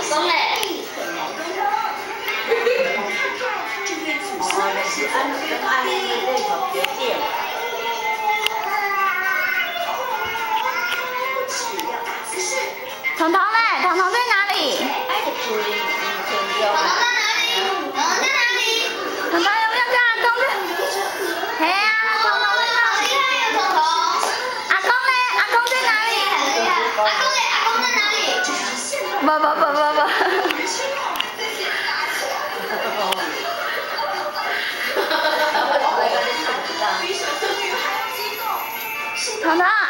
公嘞。彤彤嘞，彤彤在哪里？彤彤在哪里？彤彤有没有跟阿公去？嘿呀，彤彤在哪里？彤彤。阿公嘞？阿公在哪里？阿公嘞？阿公在哪里？不。彤彤。